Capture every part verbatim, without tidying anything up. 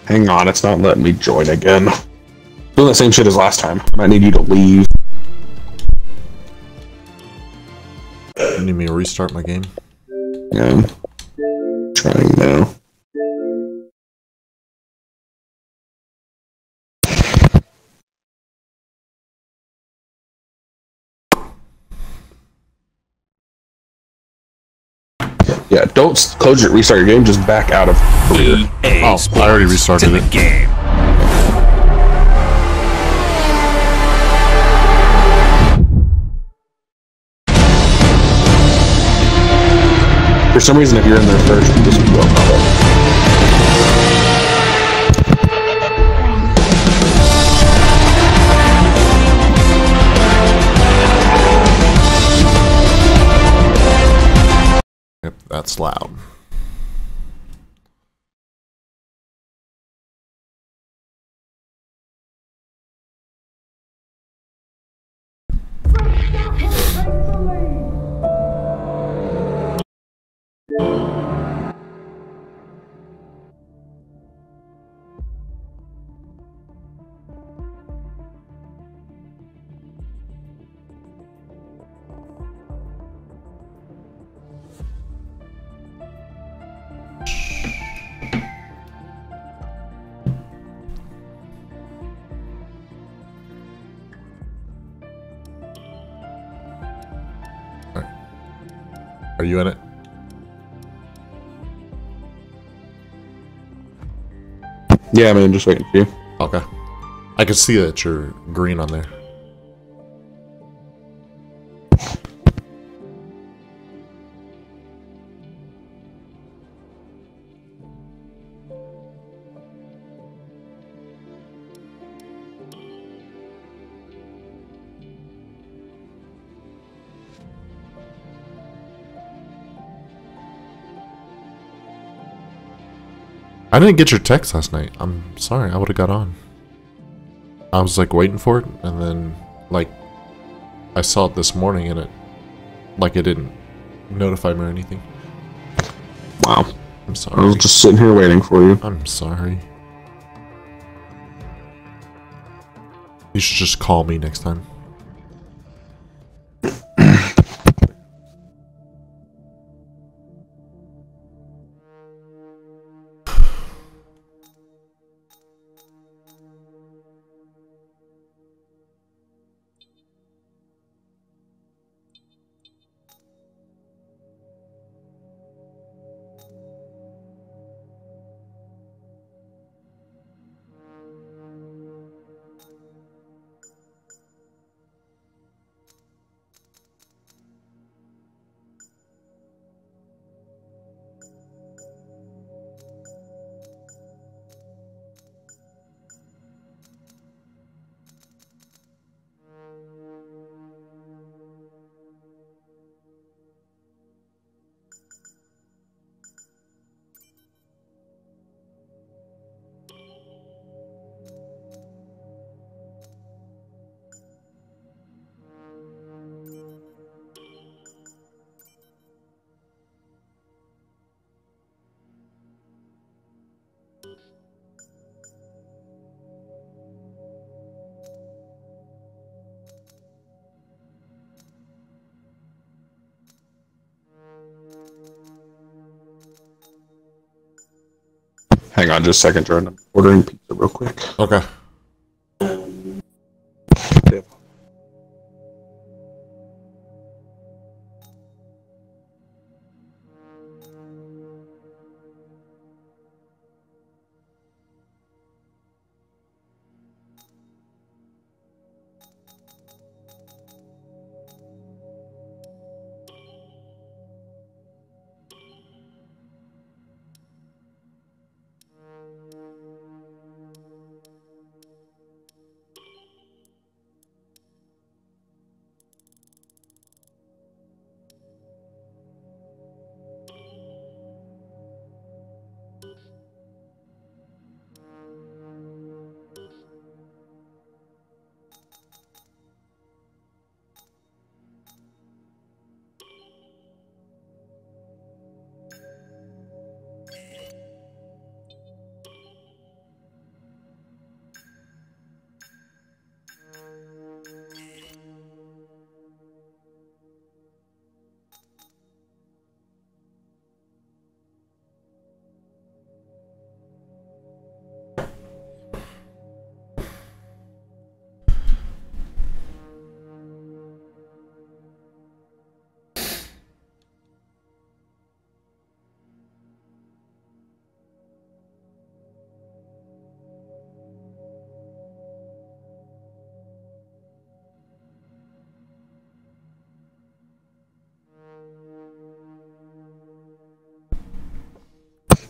Hang on, it's not letting me join again. Doing the same shit as last time. I might need you to leave. You need me to restart my game? Yeah, I'm trying now. Yeah, don't close your restart your game, just back out of career. Oh, I already restarted it. Game. For some reason, if you're in there first, you just will pop up. Yep, that's loud. Are you in it? Yeah, man, just waiting for you. Okay. I can see that you're green on there. I didn't get your text last night. I'm sorry. I would have got on. I was like waiting for it, and then like I saw it this morning, and it like it didn't notify me or anything. Wow. I'm I sorry. was just sitting here waiting for you. I'm sorry. You should just call me next time. Hang on just a second, Jordan. I'm ordering pizza real quick. Okay. Yeah.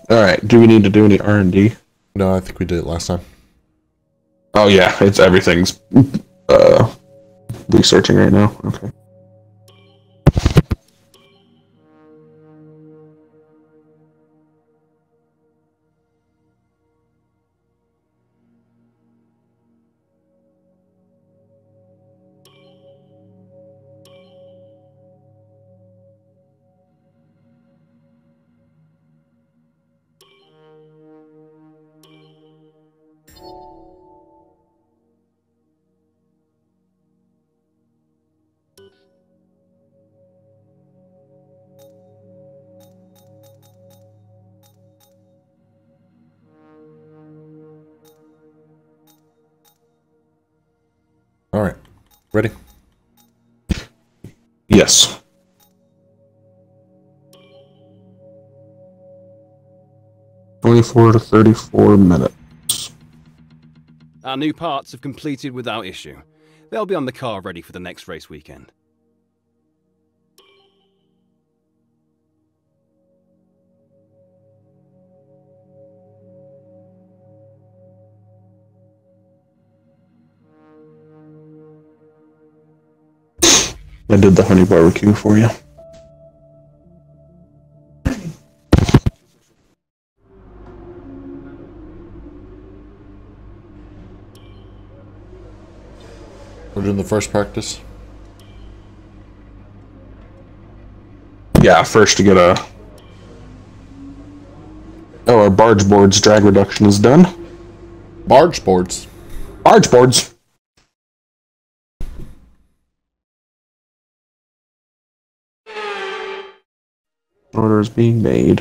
Alright, do we need to do any R and D? No, I think we did it last time. Oh yeah, it's everything's uh, researching right now. Okay. All right, ready? Yes. twenty-four to thirty-four minutes. Our new parts have completed without issue. They'll be on the car ready for the next race weekend. I did the honey barbecue for you. We're doing the first practice. Yeah, first to get a... Oh, our barge boards drag reduction is done. Barge boards. Barge boards! Order is being made.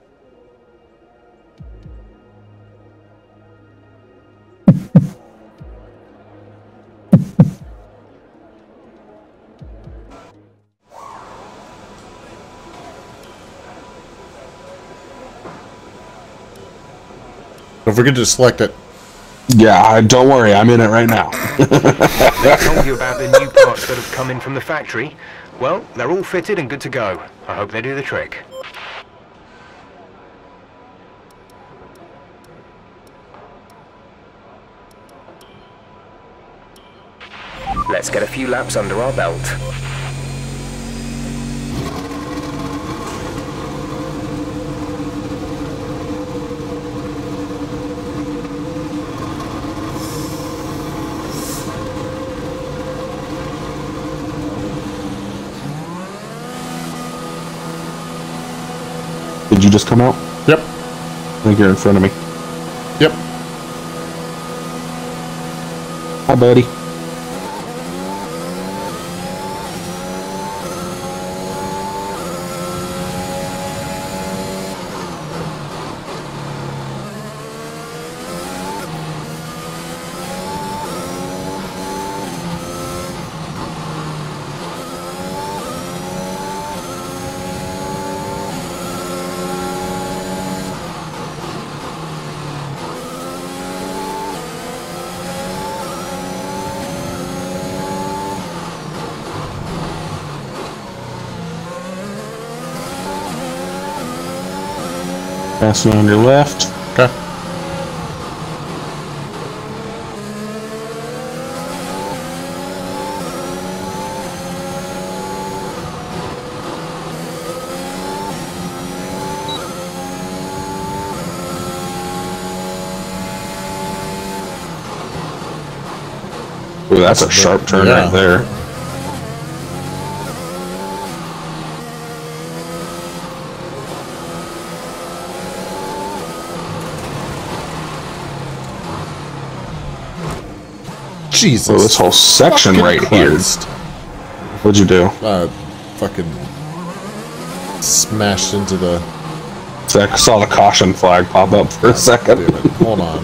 Don't forget to select it. Yeah, don't worry, I'm in it right now. They told you about the new parts that have come in from the factory. Well, they're all fitted and good to go. I hope they do the trick. Let's get a few laps under our belt. Did you just come out? Yep. I think you're in front of me. Yep. Hi, buddy. Passing on your left. Okay. Ooh, that's a sharp turn Yeah. right there. Jesus. So this whole section fucking right Christ. here. What'd you do? Uh, fucking smashed into the. So I saw the caution flag pop up for a second. Damn it. Hold on.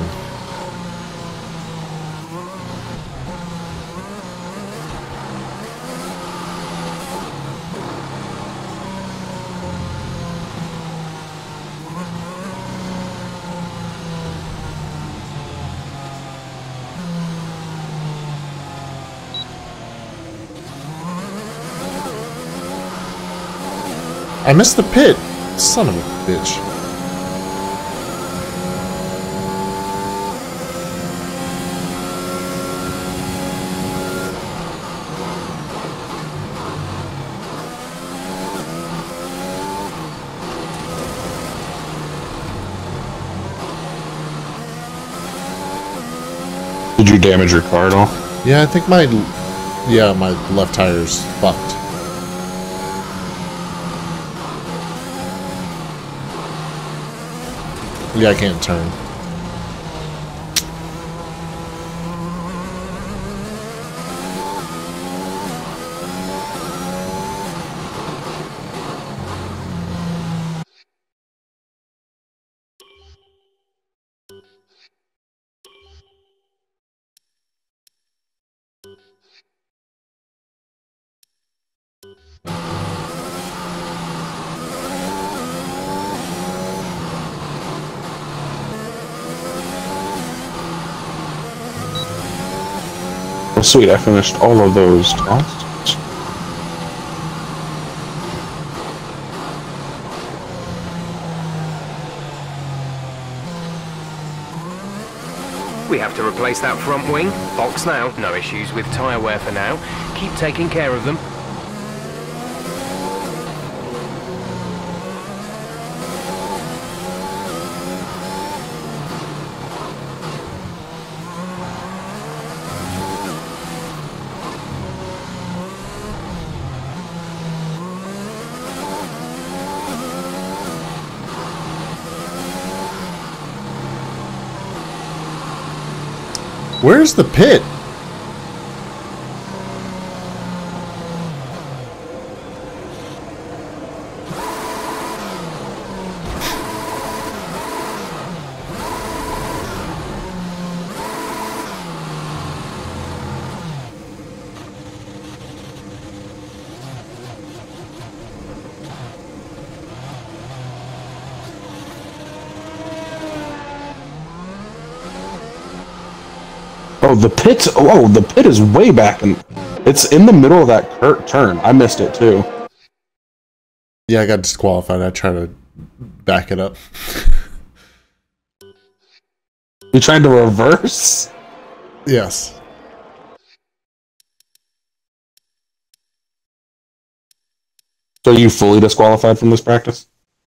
I missed the pit. Son of a bitch. Did you damage your car at all? Yeah, I think my yeah my left tire's fucked. Yeah, I can't turn. Oh, sweet, I finished all of those tasks. We have to replace that front wing. Box now. No issues with tyre wear for now. Keep taking care of them. Where's the pit? Oh, the pit. Oh, the pit is way back, and it's in the middle of that cur turn. I missed it too. Yeah, I got disqualified. I tried to back it up. You tried to reverse? Yes. So you fully disqualified from this practice?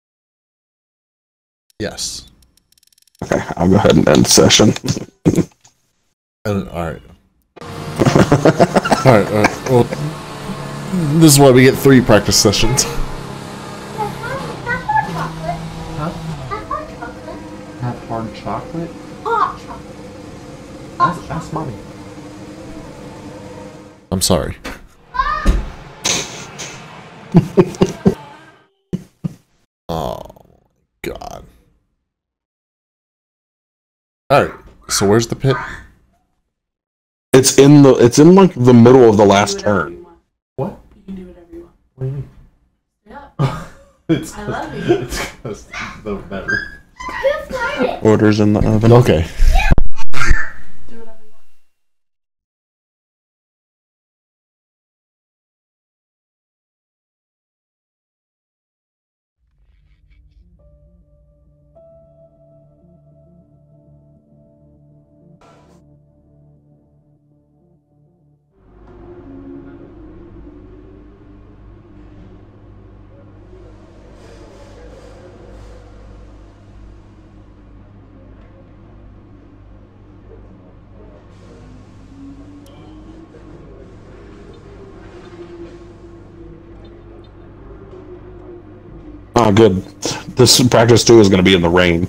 Yes. Okay, I'll go ahead and end session. And, all right. all right. All right. Well, this is why we get three practice sessions. Have hard chocolate? Hot chocolate. Ask, ask mommy. I'm sorry. Oh God. All right. So where's the pit? It's in the. It's in like the middle of the last turn. What? You can do whatever you want. What do you mean? Yeah. it's I love you. It's because the better. Who farted? Orders in the oven. Okay. Do whatever you want. Oh, good. This practice two is going to be in the rain.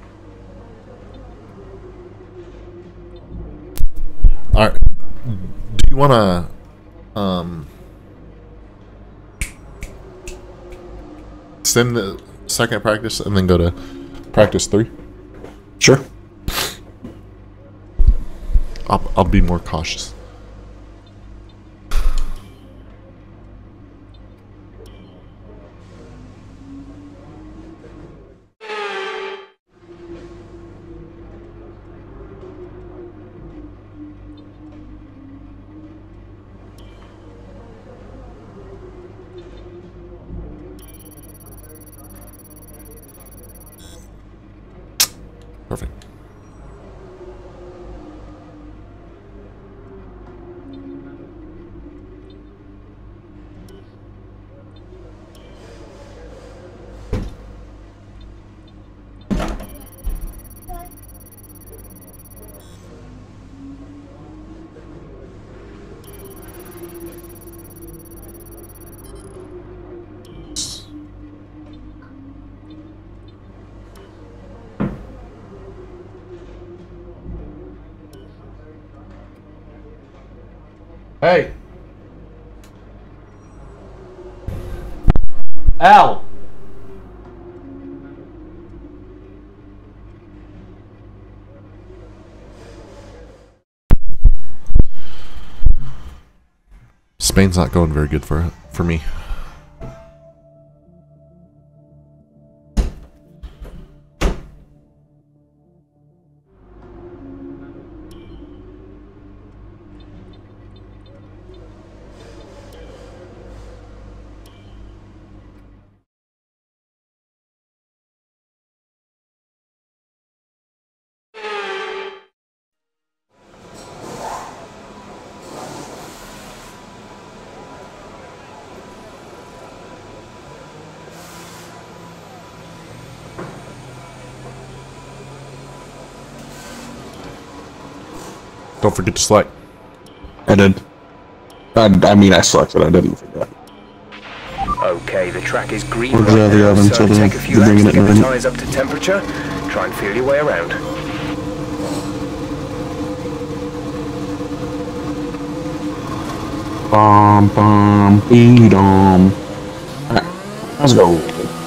All right. Do you want to um send the second practice and then go to practice three? Sure. I'll I'll be more cautious. Perfect. Hey! Al! Spain's not going very good for for me. Don't forget to select. I did. I, I mean, I selected. I didn't forget. Okay, the track is green Where's right the other now, oven, so so they're- take a few they're laps bringing to it get the in. tyres up to temperature. Try and feel your way around. Bum bum beat um. Alright, let's go.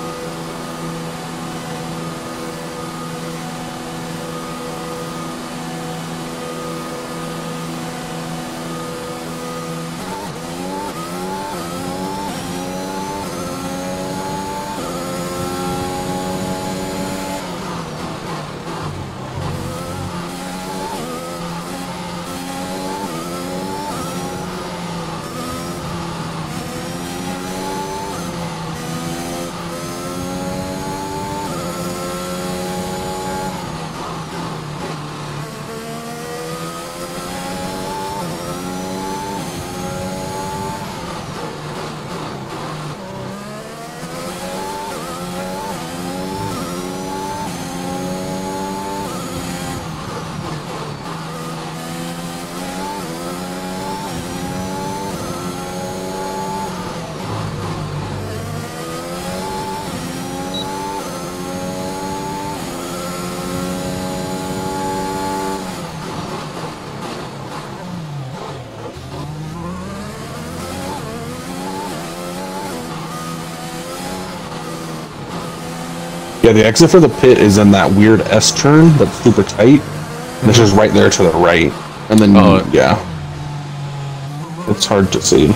Yeah, the exit for the pit is in that weird S turn that's super tight. And it's just right there to the right. And then, Oh. yeah. It's hard to see.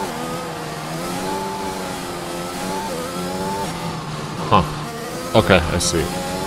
Huh. Okay, I see.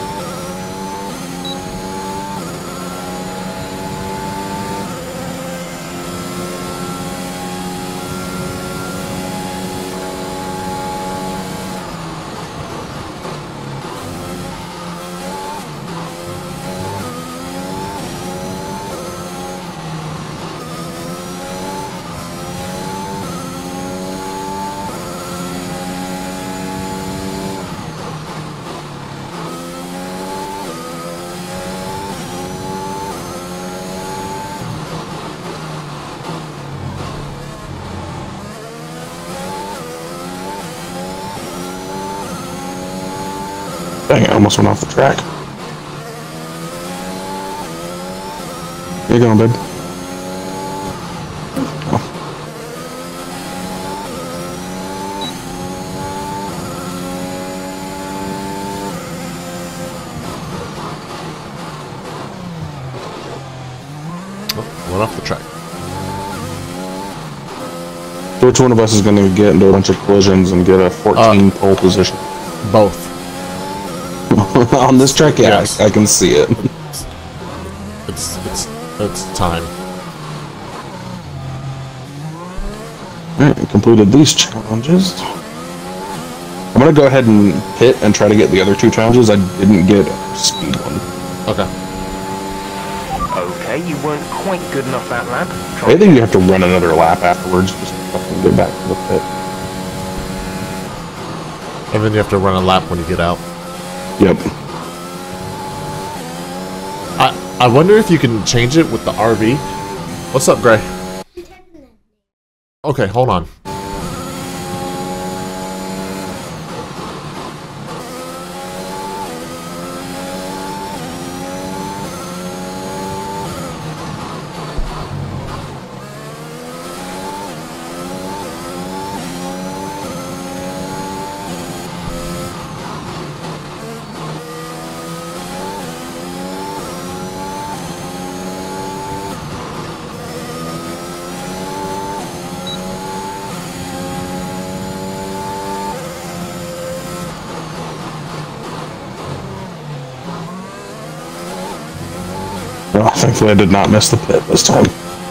Dang, I almost went off the track. Where you going, babe? Oh. Oh, went off the track. So which one of us is going to get into a bunch of collisions and get a fourteen Uh, pole position? Both. On this track, yeah, Yes. I, I can see it. It's it's it's time. Alright, we completed these challenges. I'm gonna go ahead and pit and try to get the other two challenges. I didn't get a speed one. Okay. Okay, you weren't quite good enough that lap. Try I think you have to run another lap afterwards just to fucking get back to the pit. And then you have to run a lap when you get out. Yep. I I wonder if you can change it with the R V. What's up, Gray? Okay, hold on. Well, thankfully I did not miss the pit this time.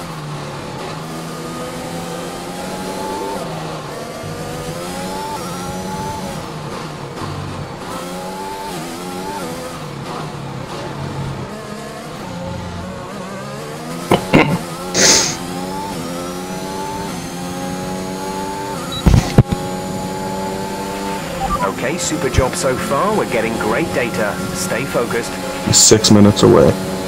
Okay, super job so far. We're getting great data. Stay focused. He's six minutes away.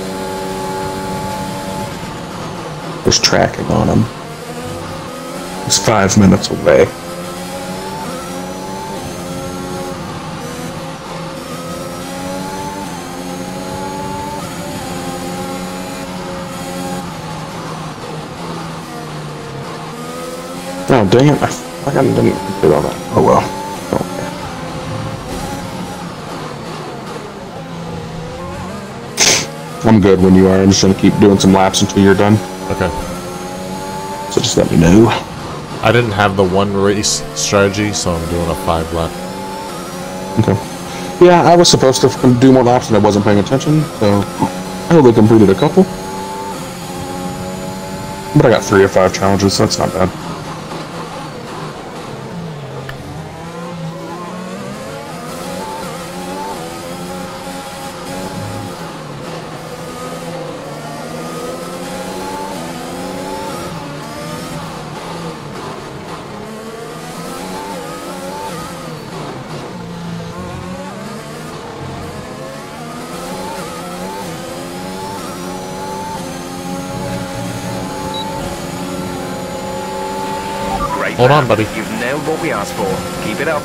There's tracking on him. He's five minutes away. Oh, dang it. I fucking didn't complete all that. Oh well. I'm good when you are. I'm just gonna keep doing some laps until you're done. Okay. So just let me know. I didn't have the one race strategy, so I'm doing a five lap. Okay. Yeah, I was supposed to do more laps and I wasn't paying attention, so I only completed a couple. But I got three or five challenges, so that's not bad. Hold on, buddy. You've nailed what we asked for. Keep it up.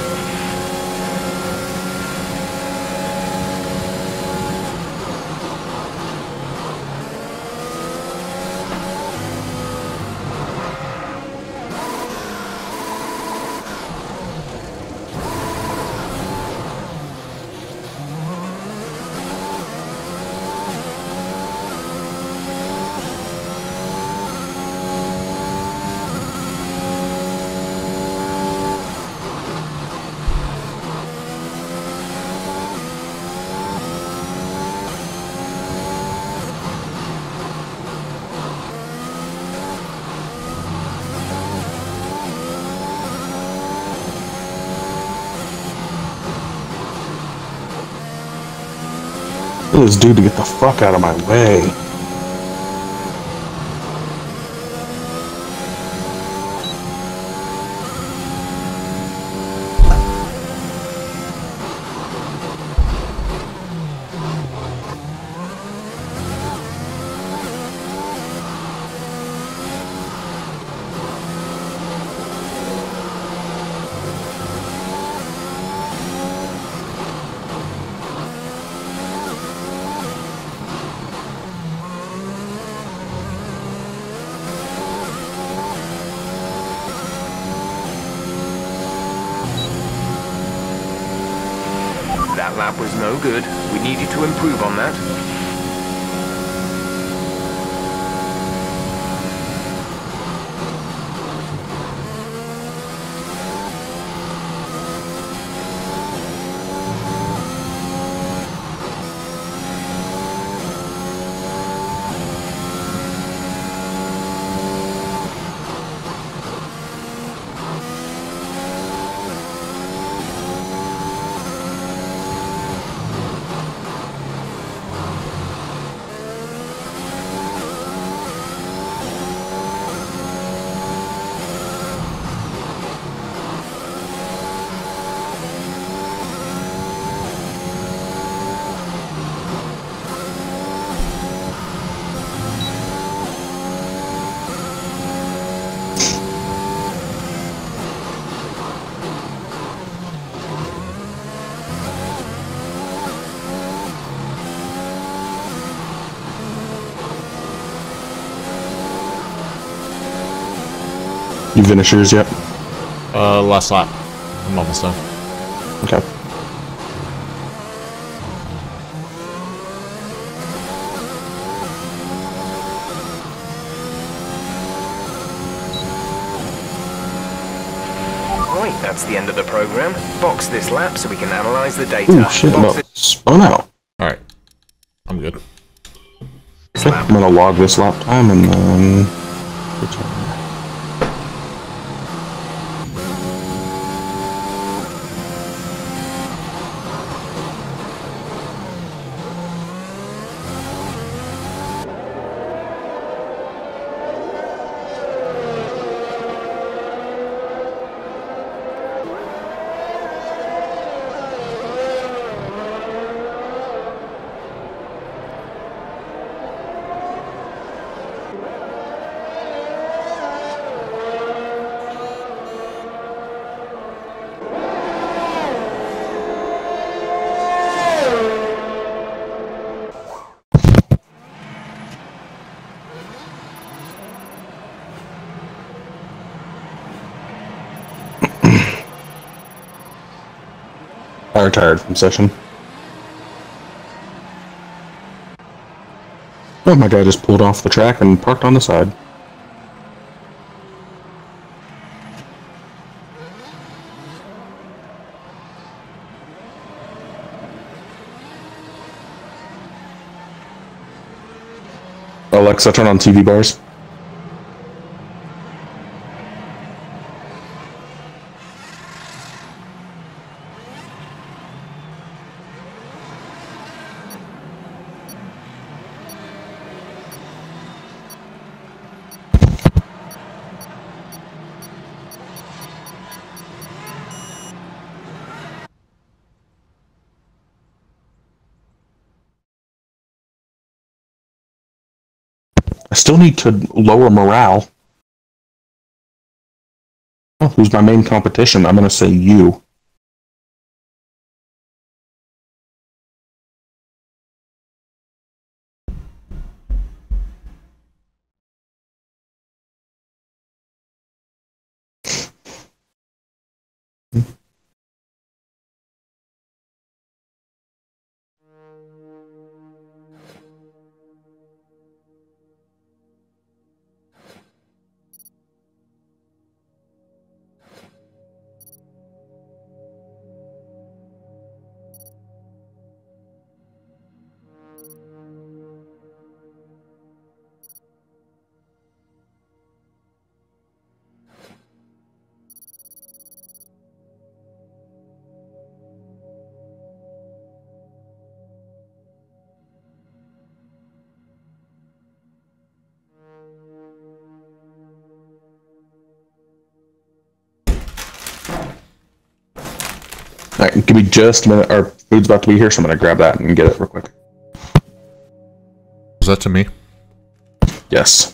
Tell this dude to get the fuck out of my way. That lap was no good. We need you to improve on that. You finished yours yet? Uh, last lap. I'm almost done. Okay. Right, that's the end of the program. Box this lap so we can analyze the data. Ooh, shit, no. Box it Spun out. Alright. I'm good. next Okay, lap. I'm gonna log this lap time and then return. I retired from session. Oh, my guy just pulled off the track and parked on the side. Alexa, turn on T V bars. I still need to lower morale. Oh, who's my main competition? I'm gonna say you. Alright, give me just a minute. Our food's about to be here, so I'm gonna grab that and get it real quick. Was that to me? Yes.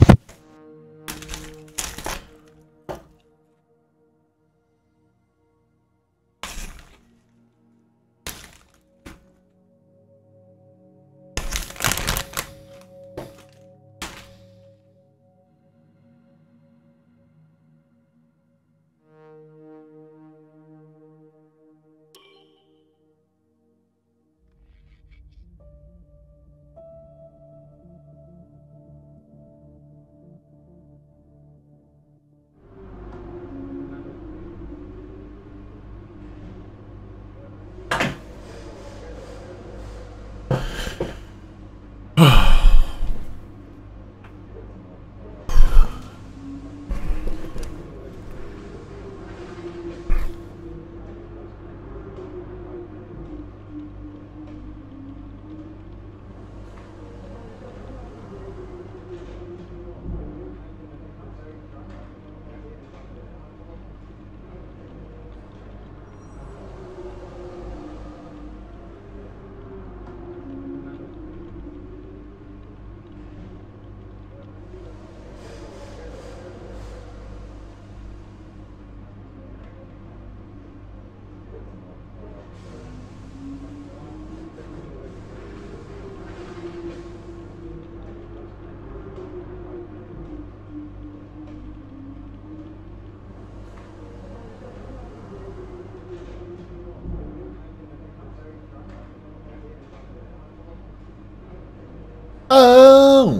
Oh!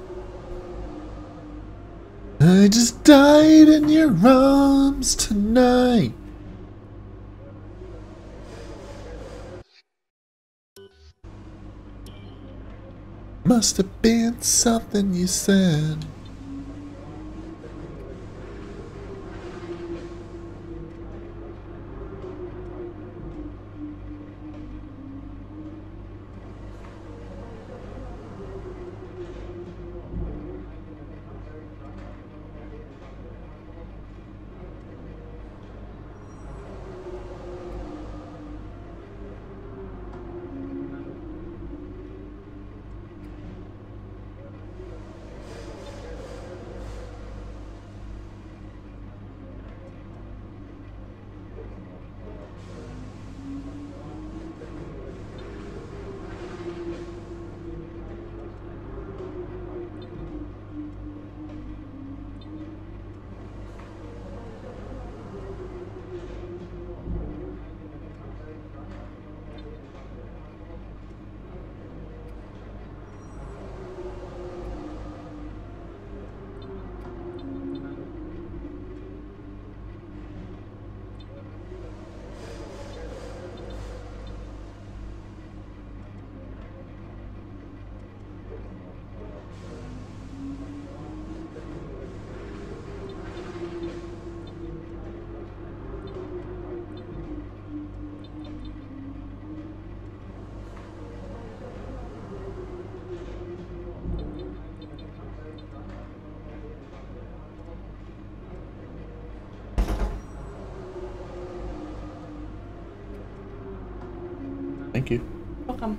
I just died in your arms tonight. Must have been something you said. Thank you. Welcome.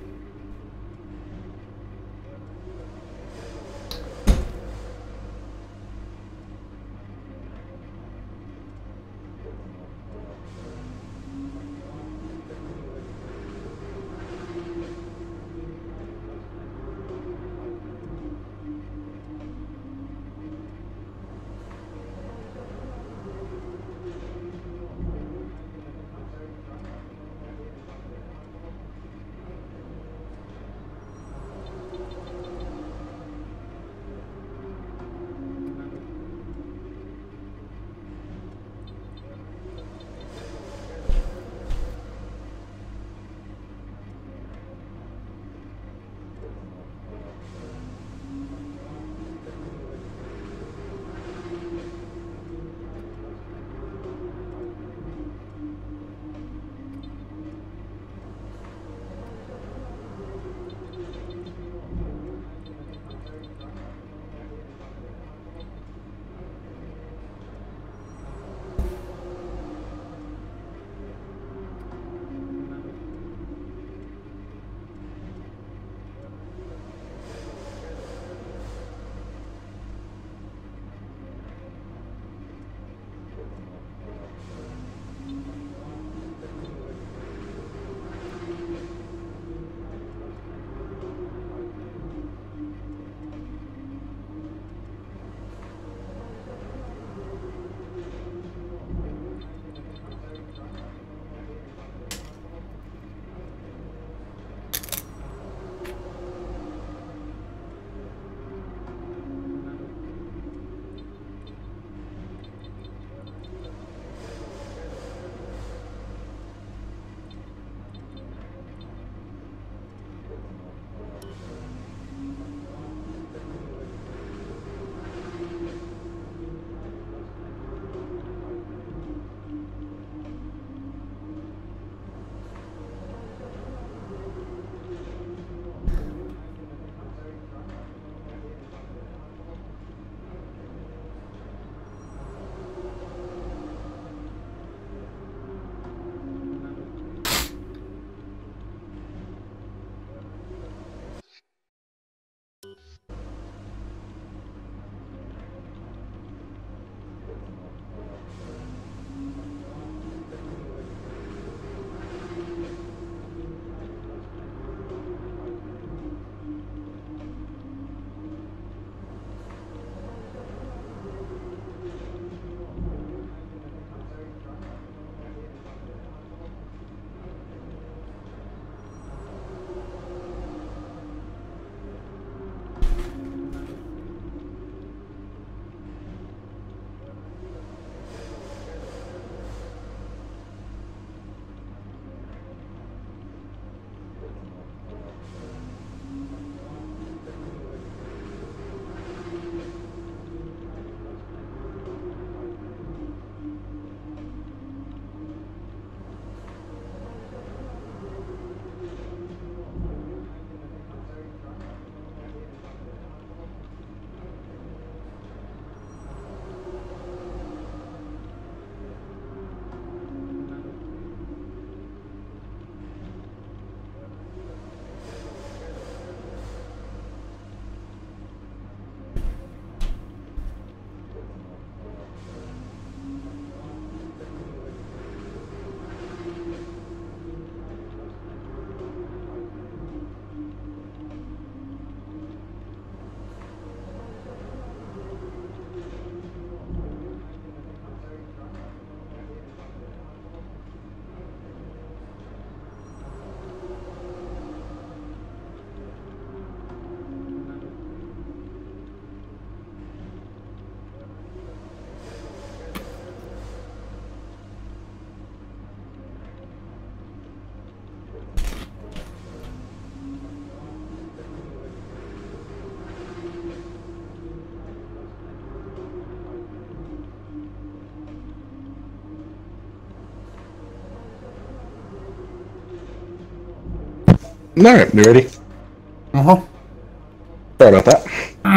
Alright, you ready? Uh-huh. Sorry about that.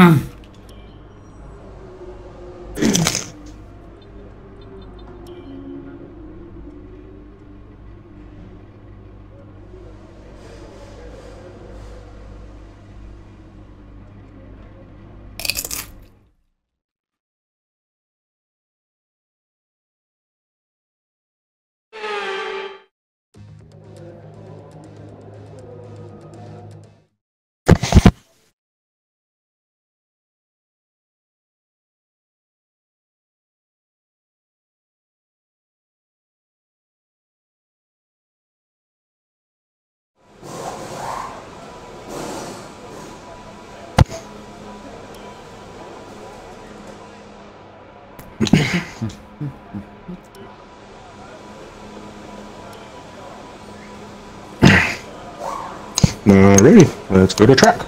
Alrighty, let's go to track.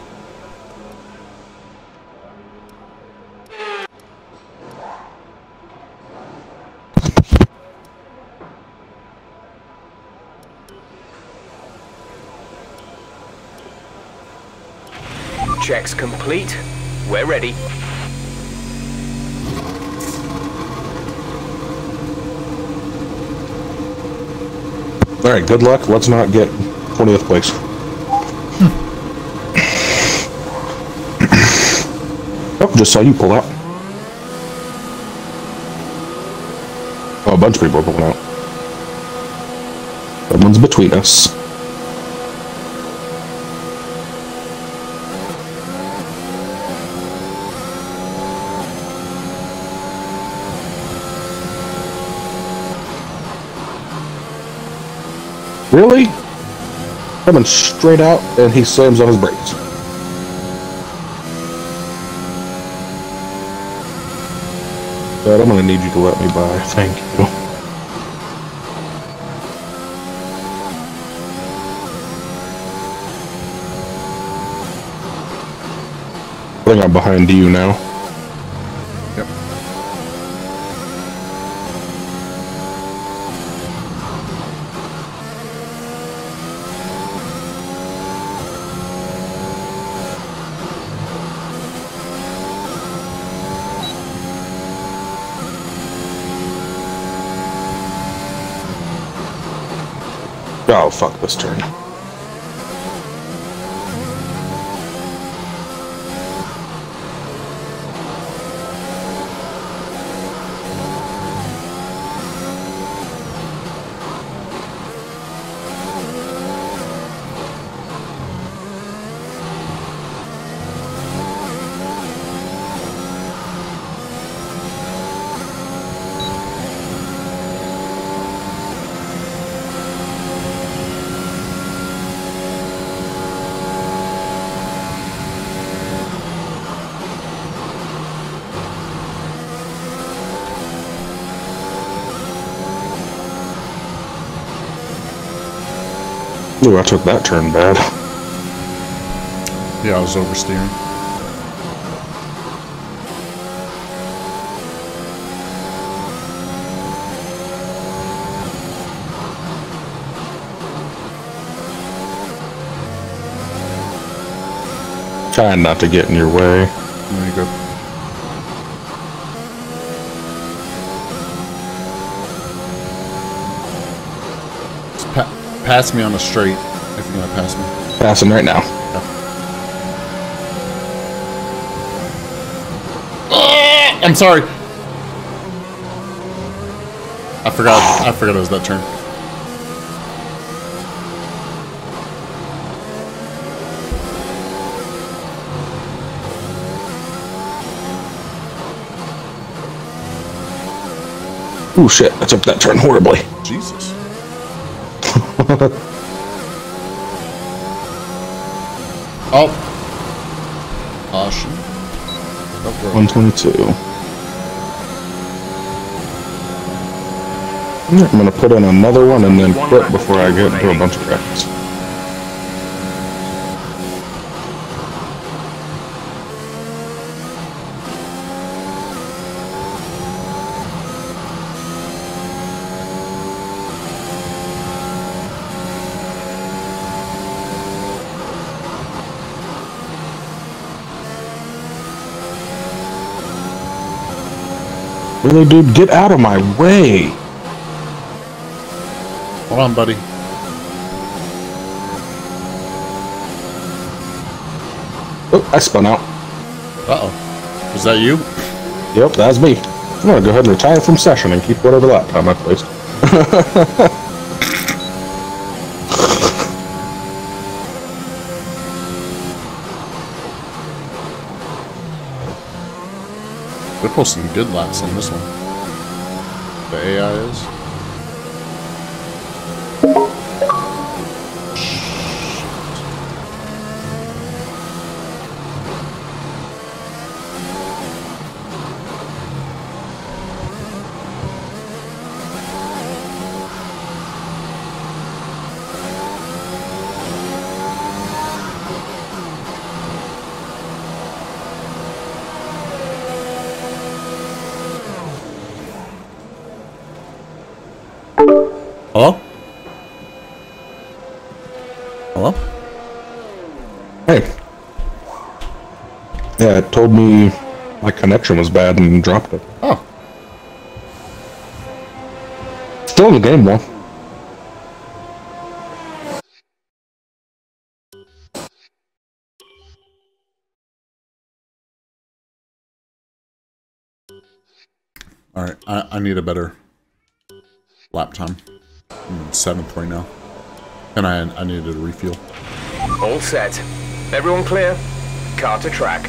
Checks complete. We're ready. Alright, good luck. Let's not get twentieth place. Oh, just saw you pull out. Oh, a bunch of people are pulling out. Someone's between us. Really? Coming straight out, and he slams on his brakes. But I'm gonna need you to let me by. Thank you. I think I'm behind you now. Yep. Oh, fuck this turn. Ooh, I took that turn bad. Yeah, I was oversteering. Trying not to get in your way. There you go. Just pa pass me on a straight if you're gonna pass me. Passing right now. Oh, I'm sorry. I forgot. I forgot it was that turn. Ooh, shit, I took that turn horribly. Jesus. Oh. Caution. one twenty-two. I'm gonna put in another one and then quit before I get into a bunch of wrecks. Really, dude? Get out of my way! Hold on, buddy. Oh, I spun out. Uh-oh. Was that you? Yep, that's me. I'm gonna go ahead and retire from session and keep whatever laptop I placed. They're posting good laps on this one. The A I is. Hello? Hello? Hey. Yeah, it told me my connection was bad and dropped it. Oh. Still in the game, though. Alright, I, I need a better lap time. I'm in seventh right now. And I, I needed a refuel. All set. Everyone clear? Car to track.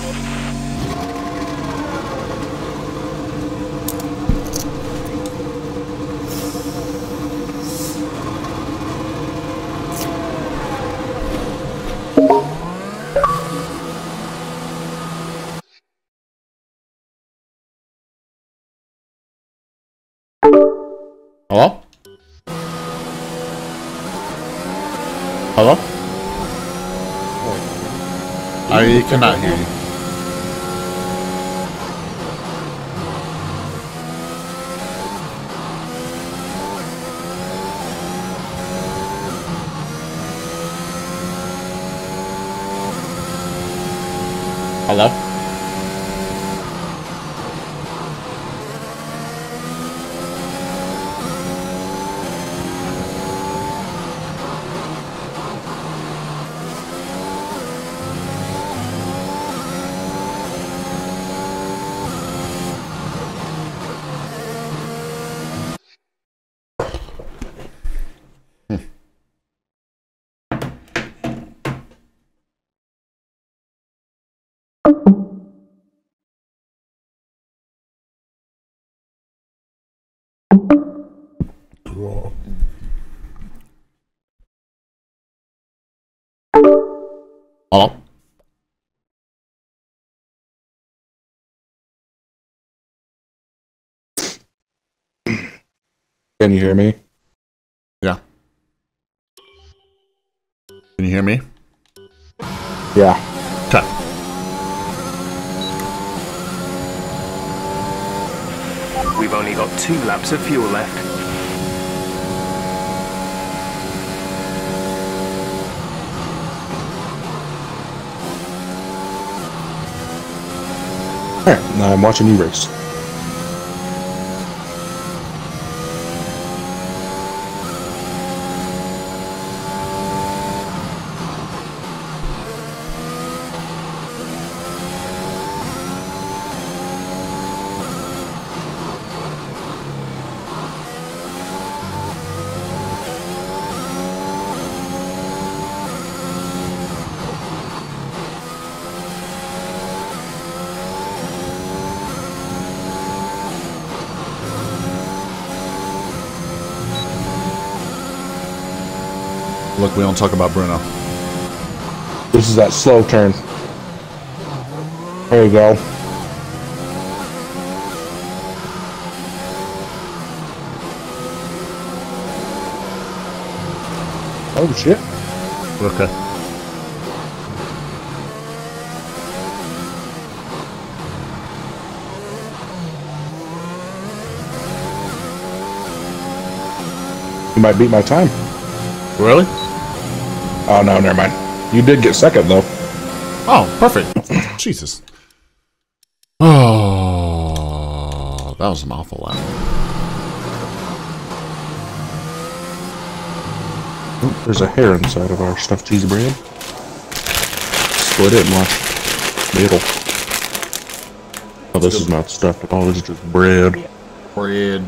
Hello? Hello? I cannot hear you. Hello? Hello? Can you hear me? Yeah. Can you hear me? Yeah. Okay. We've only got two laps of fuel left. Alright, now I'm watching you race. Look, we don't talk about Bruno. This is that slow turn. There you go. Oh shit. Okay. You might beat my time. Really? Oh no, never mind. You did get second though. Oh, perfect. Jesus. Oh, that was an awful lap. Oh, there's a hair inside of our stuffed cheese bread. Split it and watch middle. Oh, this is not stuffed at all. This is just bread. Bread.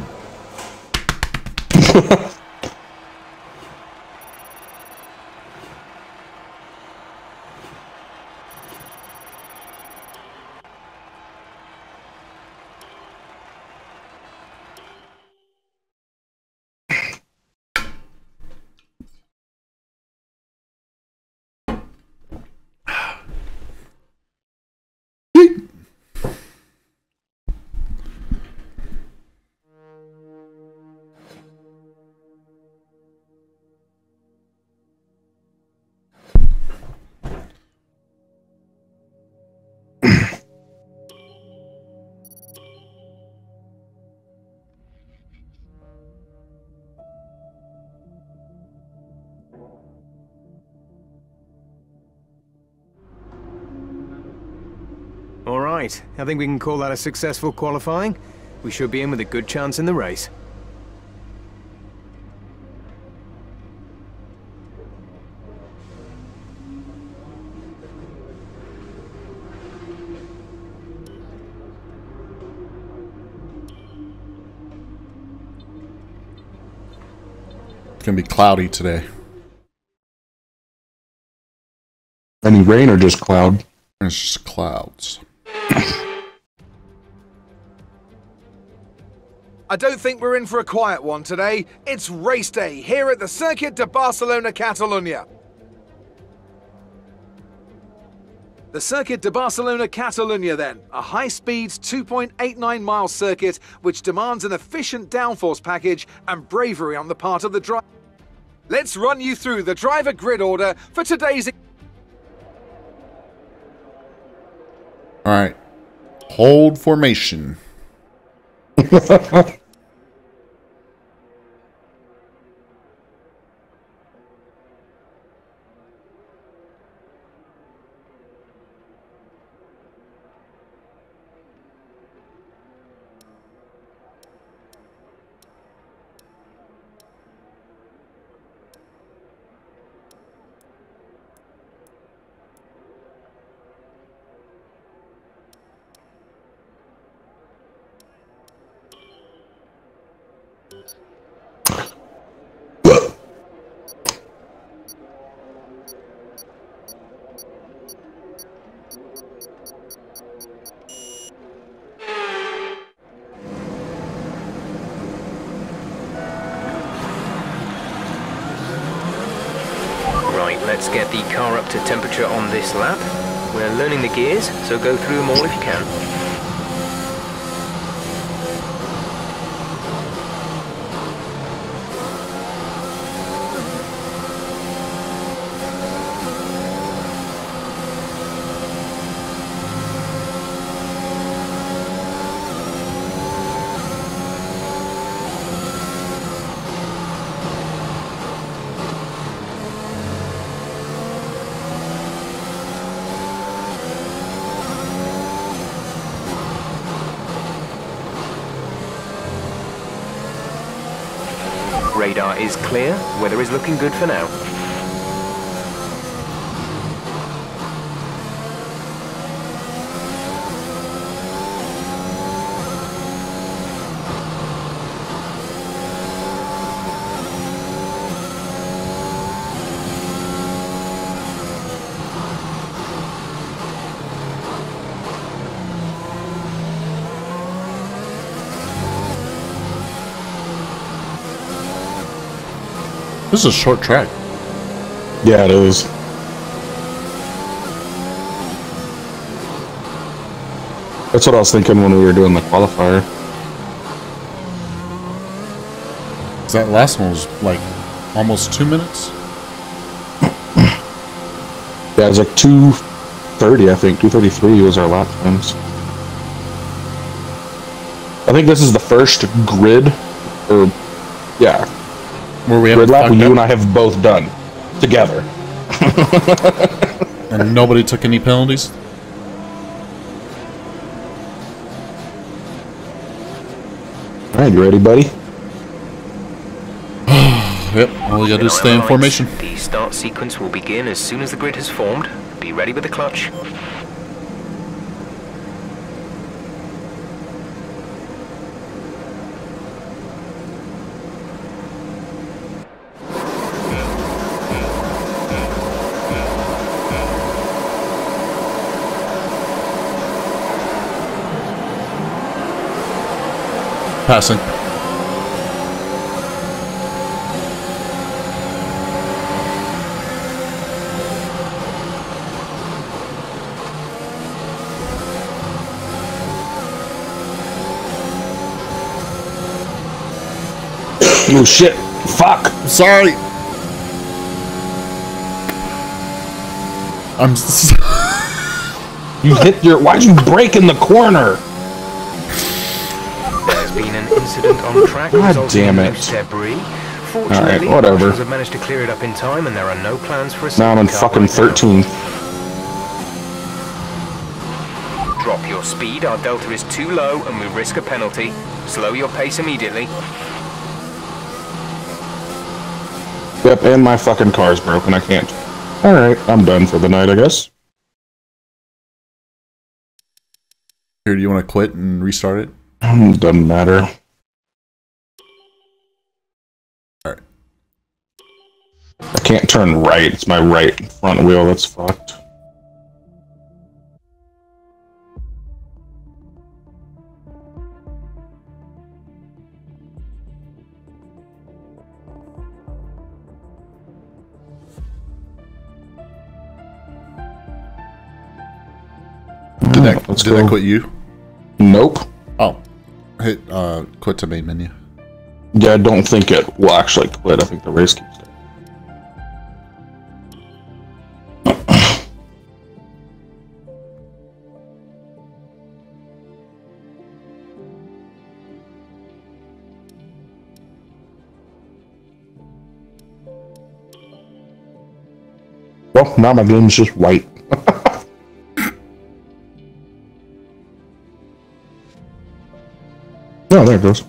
All right, I think we can call that a successful qualifying. We should be in with a good chance in the race. It's gonna be cloudy today. Any rain or just cloud? It's just clouds. I don't think we're in for a quiet one today. It's race day here at the Circuit de Barcelona Catalunya. The Circuit de Barcelona Catalunya then, a high-speed two point eight nine mile circuit which demands an efficient downforce package and bravery on the part of the driver. Let's run you through the driver grid order for today's... Alright. Hold formation. Right, let's get the car up to temperature on this lap. We're learning the gears, so go through them all if you can. Radar is clear, weather is looking good for now. This is a short track. Yeah, it is. That's what I was thinking when we were doing the qualifier. That last one was like almost two minutes. Yeah, it was like two thirty, I think. two thirty-three was our lap times. I think this is the first grid, or, yeah, Where we grid lap have you and I have both done together. and nobody took any penalties. Alright, you ready, buddy? Yep, all we gotta do is stay in formation. The start sequence will begin as soon as the grid has formed. Be ready with the clutch. Passing. Oh shit! Fuck! Sorry. I'm. S You hit your. Why'd you break in the corner? There's been an incident on track. God resulting damn in it. loose debris. Fortunately, Alright, whatever. marshals have managed to clear it up in time, and there are no plans for a Now I'm in safety car fucking right now. thirteenth. Drop your speed. Our delta is too low, and we risk a penalty. Slow your pace immediately. Yep, and my fucking car's broken. I can't. Alright, I'm done for the night, I guess. Here, do you want to quit and restart it? Doesn't matter. Alright. I can't turn right. It's my right front wheel that's fucked. Did that, Let's did go. that quit you? Nope. Oh. Hit uh, quit to main menu. Yeah, I don't think it will actually quit. I think the race keeps going. Well, now my game's just white. Oh, there it goes.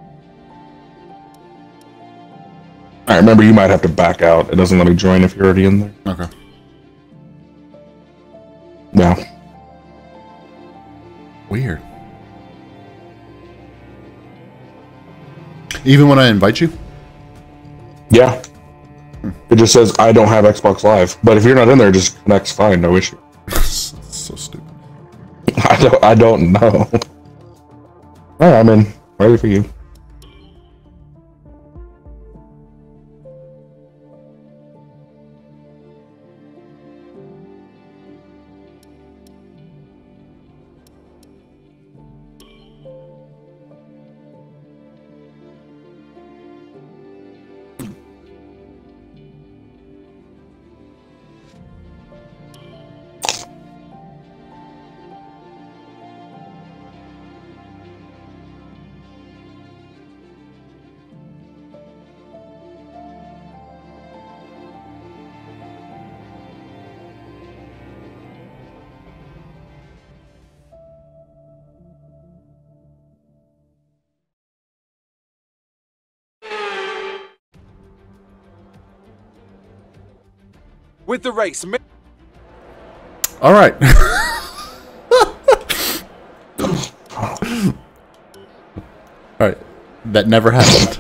Alright, remember, you might have to back out. It doesn't let me join if you're already in there. Okay. Yeah. Weird. Even when I invite you? Yeah. It just says, I don't have Xbox Live. But if you're not in there, just connect's fine, no issue. So stupid. I don't, I don't know. Alright, I'm in. Ready for you. With the race. mi- All right. All right. That never happened.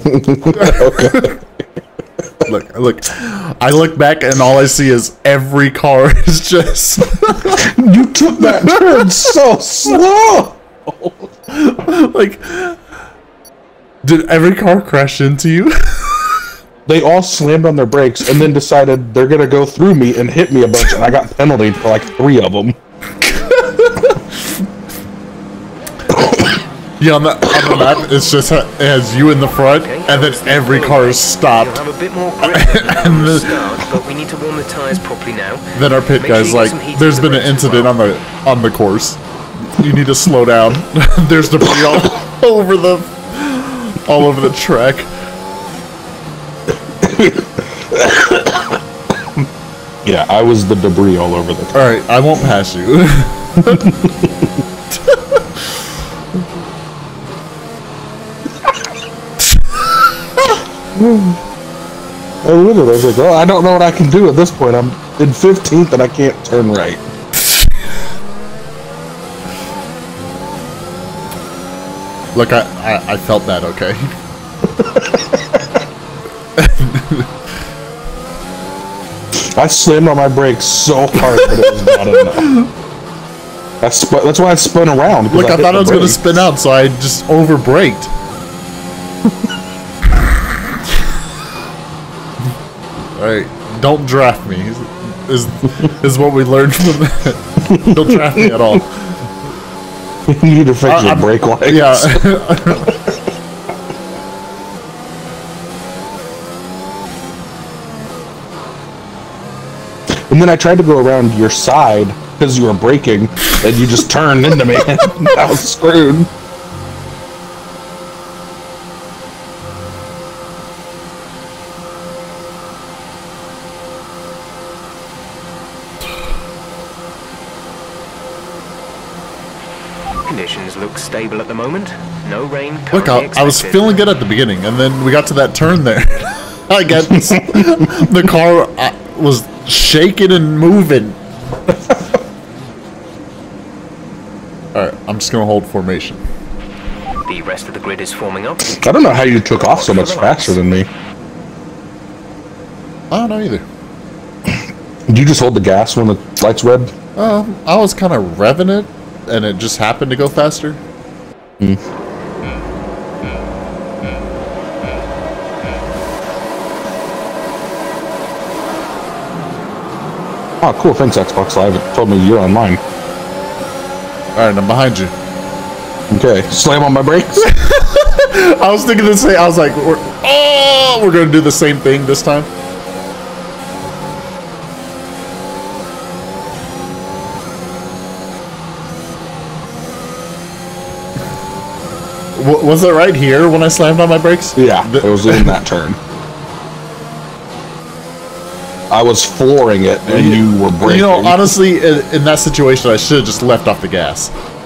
Look, look. I look back and all I see is every car is just. You took that turn so slow! Like, did every car crash into you? They all slammed on their brakes and then decided they're gonna go through me and hit me a bunch, and I got penaltied for like three of them. Yeah, on the, on the map, it's just ha it has you in the front, Okay, and then every car is stopped. You'll have a bit more grip at And the the- start, but we need to warm the tyres properly now. Then our pit Make sure guy's you get like, some heat "There's into been the an brakes as incident well." on the on the course. You need to slow down. There's debris all over the all over the track." Yeah, I was the debris all over the All right, I won't pass you. I literally was like, oh, I don't know what I can do at this point. I'm in fifteenth and I can't turn right. Look, I, I, I felt that, okay? I slammed on my brakes so hard that it was not enough. That's, that's why I spun around. Look, I, I thought I was going to brakes. spin out, so I just over-braked. Alright, don't draft me, is, is what we learned from that. Don't draft me at all. You need to fix I, your I'm, brake lights. Yeah. And then I tried to go around your side because you were braking, and you just turned into me. I was screwed. Conditions look stable at the moment. No rain. Look, I, I was feeling good at the beginning, and then we got to that turn there. I guess the car uh, was shaking and moving. Alright, I'm just gonna hold formation. The rest of the grid is forming up. I don't know how you took off so much faster than me. I don't know either. Did you just hold the gas when the light's red? Um, I was kind of revving it, and it just happened to go faster. Hmm. Oh, cool. Thanks, Xbox Live. It told me you're online. Alright, I'm behind you. Okay, slam on my brakes. I was thinking the same. I was like, we're, oh, we're going to do the same thing this time. W was it right here when I slammed on my brakes? Yeah, it was in that turn. I was flooring it, and you, you were braking. You know, honestly, in, in that situation, I should have just left off the gas.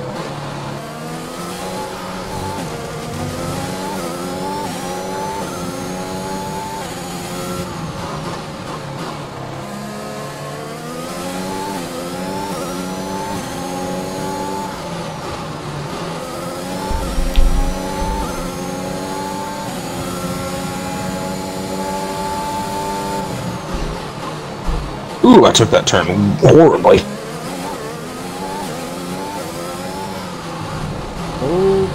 Ooh, I took that turn horribly. Oh.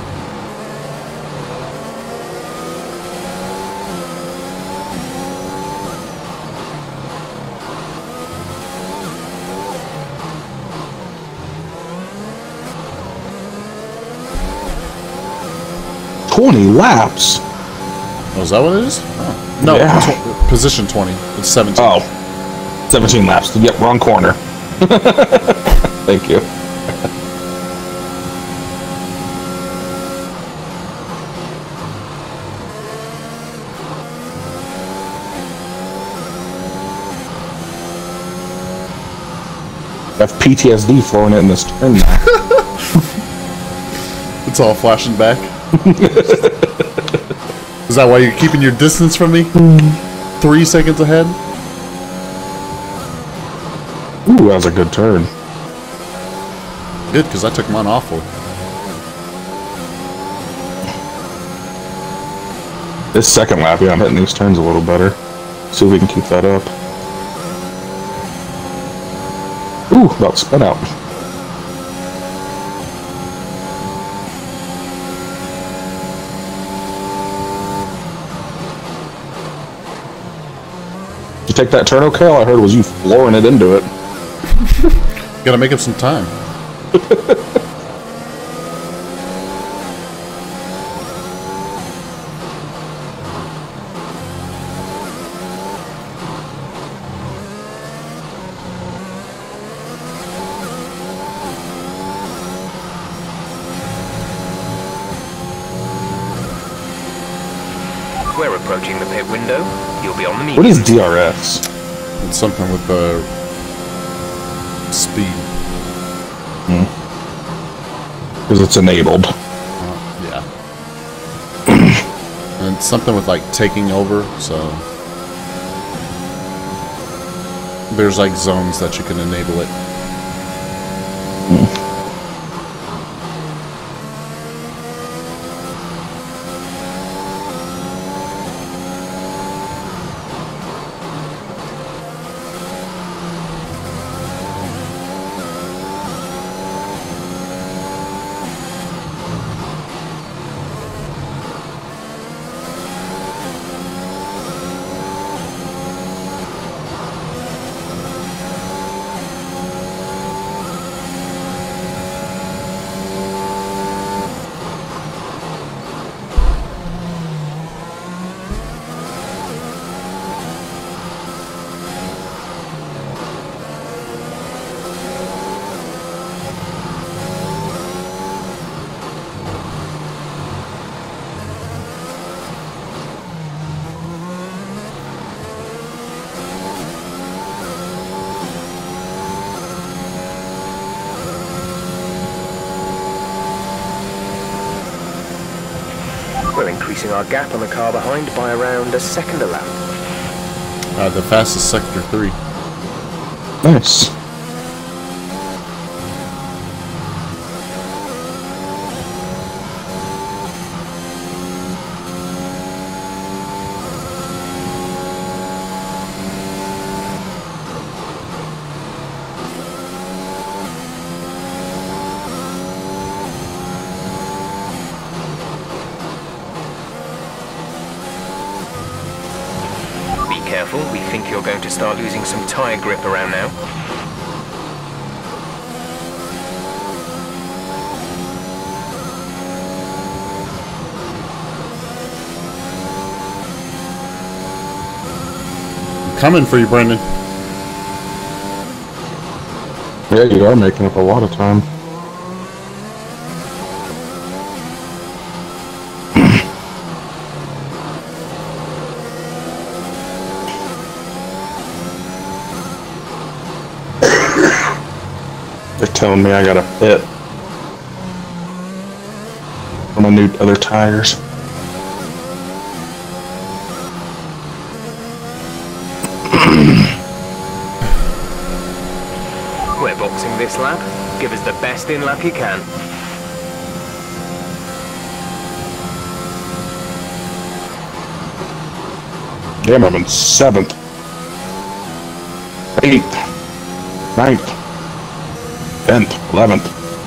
Twenty laps. Oh, is that what it is? Oh. No, Yeah. tw position twenty. It's seventeen. Oh. seventeen laps. Yep, wrong corner. Thank you. I have P T S D flowing in this turn now. It's all flashing back. Is that why you're keeping your distance from me? Three seconds ahead? Ooh, that was a good turn. Good, because I took mine awful. This second lap, yeah, I'm hitting these turns a little better. See if we can keep that up. Ooh, about spin out. Did you take that turn okay? All I heard was you flooring it into it. Gotta make up some time. We're approaching the pit window. You'll be on the What medium. is D R S? It's something with the speed. Because it's enabled. Uh, yeah. And it's something with like taking over, so there's like zones that you can enable it. We're increasing our gap on the car behind by around a second a lap. Uh, the fastest sector three. Nice. Careful, we think you're going to start losing some tyre grip around now. Coming for you, Brendan. Yeah, you are making up a lot of time. They're telling me I gotta pit for my new other tires. We're boxing this lap. Give us the best in lap you can. Damn, I'm in seventh, eighth, ninth, tenth, eleventh.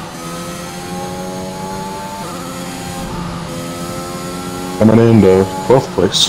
Coming into twelfth place.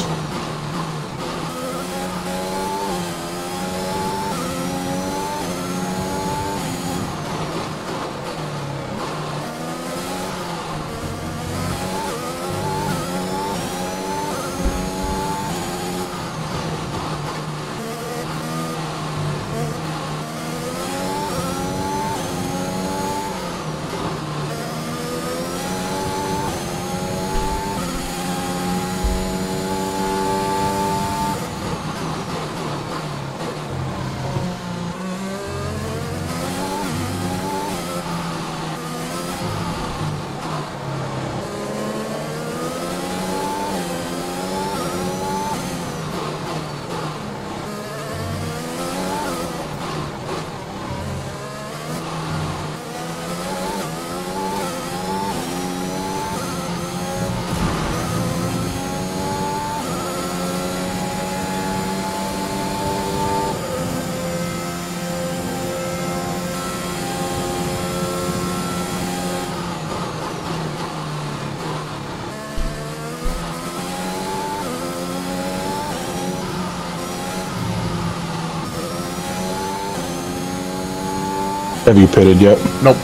Have you pitted yet? Nope.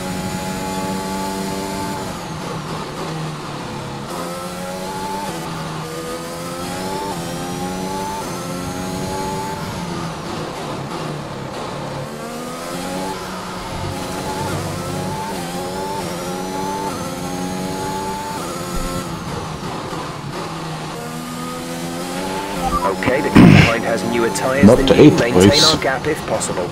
Okay, the car behind has newer tyres Up than to you. eighth Maintain place. our gap if possible.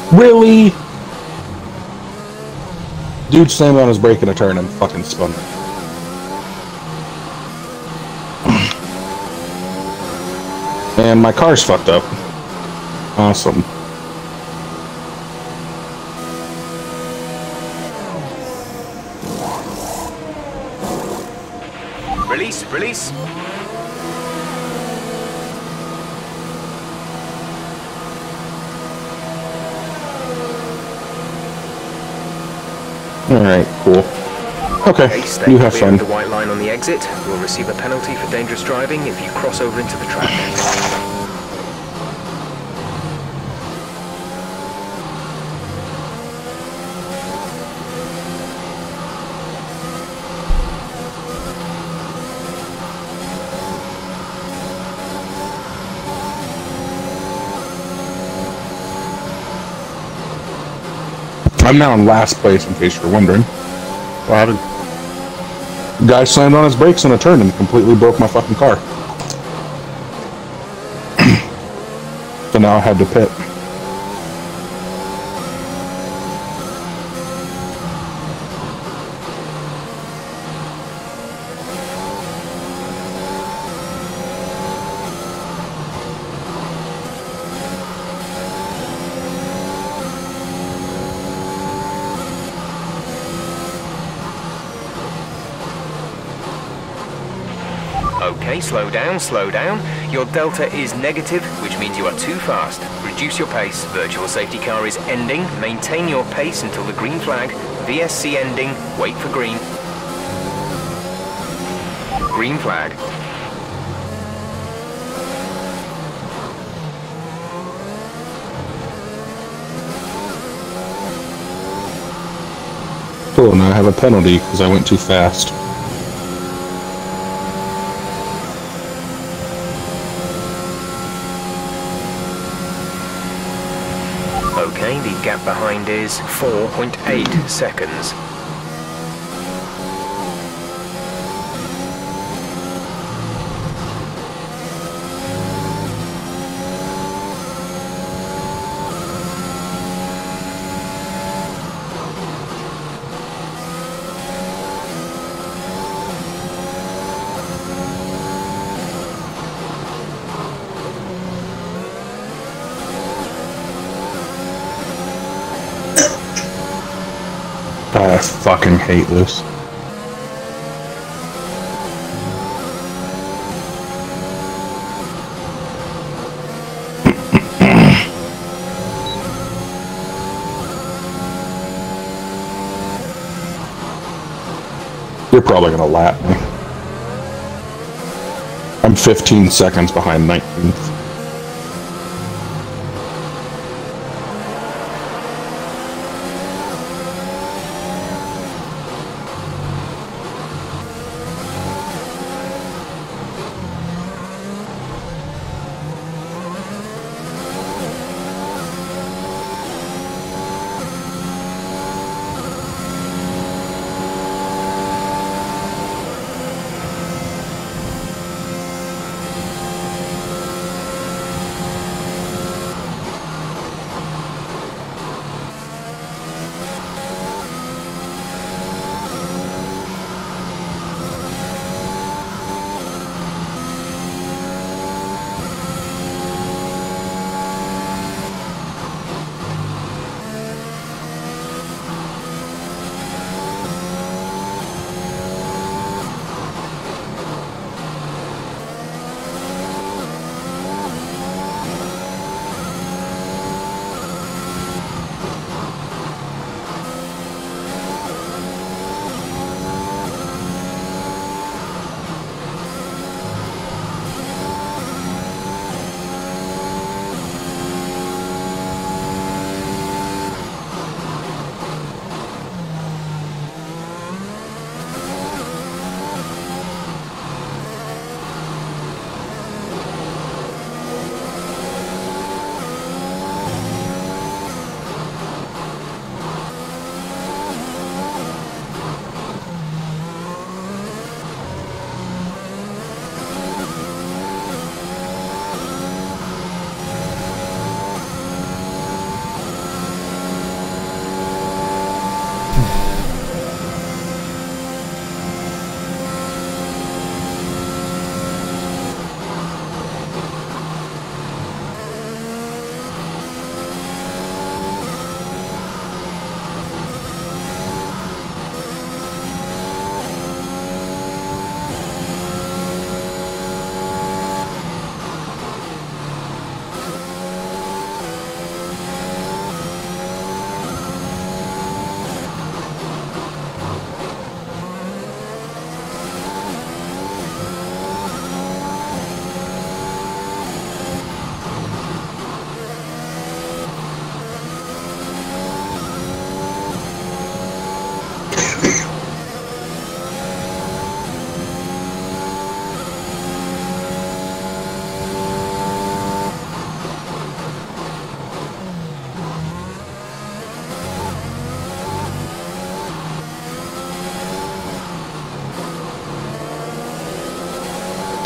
Really? Dude slammed on his brake in a turn and fucking spun. And my car's fucked up. Awesome. Release, release. Alright, cool. Okay, Okay, stay you have clear fun. of the white line on the exit. You'll receive a penalty for dangerous driving if you cross over into the track. I'm now in last place, in case you're wondering. Well, how did... Guy slammed on his brakes in a turn and completely broke my fucking car. So now I had to pit. Okay, slow down, slow down. Your delta is negative, which means you are too fast. Reduce your pace. Virtual safety car is ending. Maintain your pace until the green flag. V S C ending. Wait for green. Green flag. Cool, now I have a penalty because I went too fast. Okay, the gap behind is four point eight seconds. I fucking hate this. You're probably gonna lap me. I'm fifteen seconds behind nineteenth.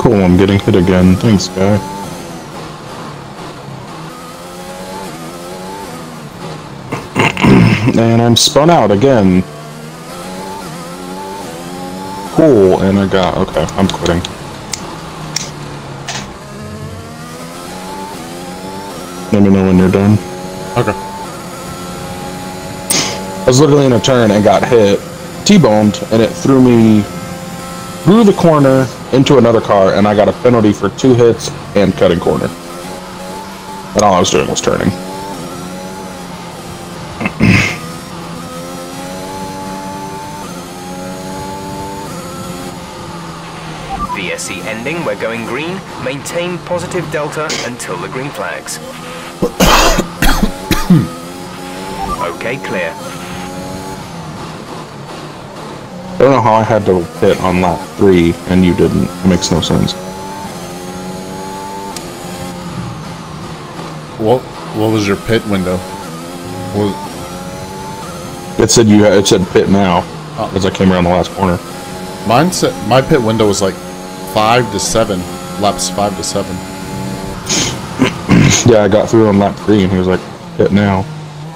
Cool, I'm getting hit again. Thanks, guy. And I'm spun out again. Cool, and I got... Okay, I'm quitting. Let me know when you're done. Okay. I was literally in a turn and got hit, T-boned, and it threw me through the corner into another car, and I got a penalty for two hits and cutting corner. And all I was doing was turning. V S C ending, we're going green. Maintain positive delta until the green flags. Okay, clear. I don't know how I had to hit on lap three and you didn't. It makes no sense. What what was your pit window? What, It said you. It said pit now Oh. as I came around the last corner. mine said my pit window was like five to seven. Laps five to seven. Yeah, I got through on lap three and he was like, pit now.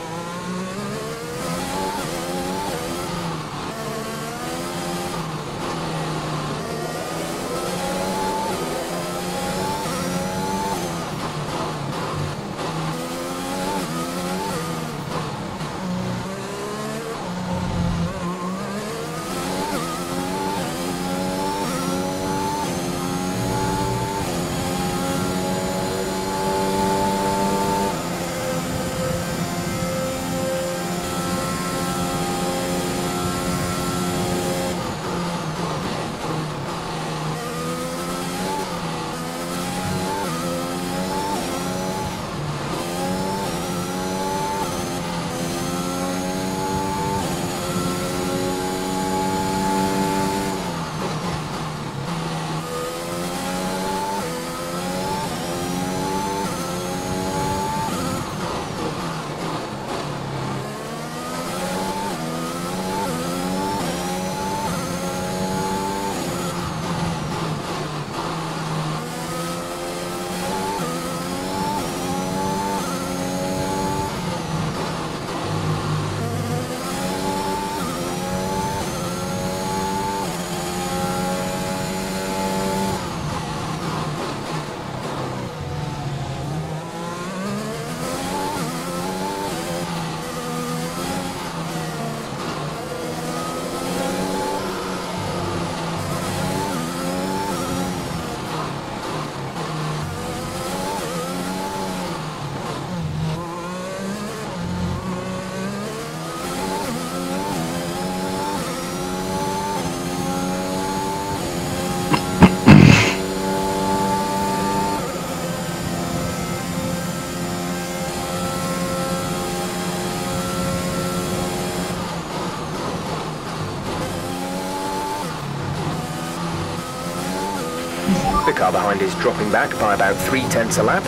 The car behind is dropping back by about three tenths a lap.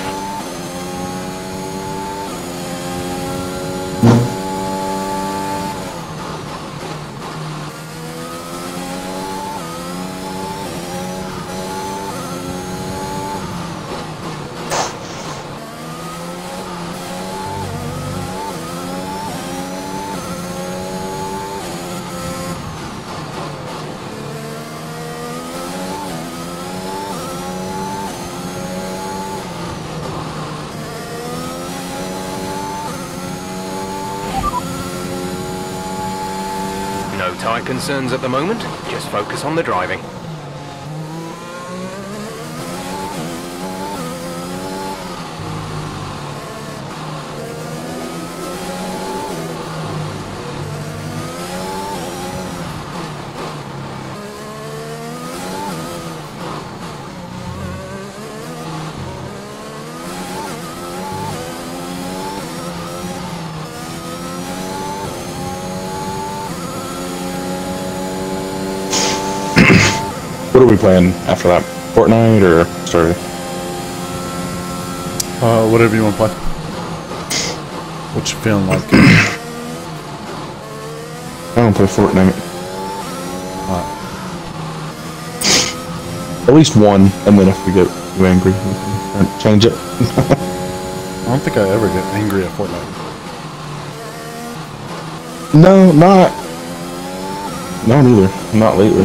No tyre concerns at the moment, just focus on the driving. What are we playing after that? Fortnite or Story? Uh, whatever you want to play. What you feeling like? I don't play Fortnite. Uh, At least one, and then if we get too angry, we can change it. I don't think I ever get angry at Fortnite. No, not. No, neither. Not lately.